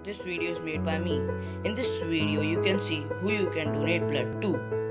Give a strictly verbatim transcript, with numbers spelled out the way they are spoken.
This video is made by me. In this video, you can see who you can donate blood to.